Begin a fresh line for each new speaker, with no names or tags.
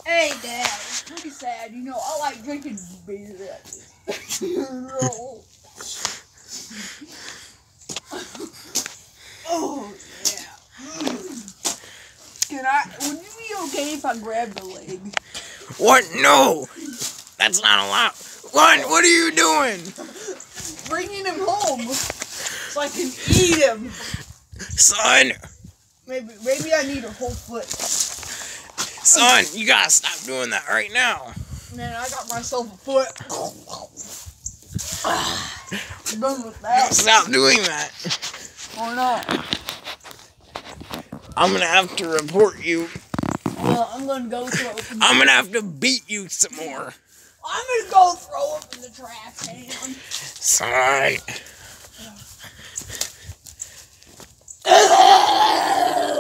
Hey, Dad, it's pretty sad. You know, I like drinking beer. Oh, yeah. Would you be okay if I grabbed the leg?
What? No! That's not allowed. What are you doing?
Bringing him home so I can eat him.
Son!
Maybe I need a whole foot.
Son, you gotta stop doing that right now.
Man, I got myself a foot. I'm done with that.
Stop doing that.
Or not.
I'm gonna have to report you.
Well, I'm gonna go throw up.
I'm gonna have to beat you some more.
I'm gonna go throw up in the trash can.
Son.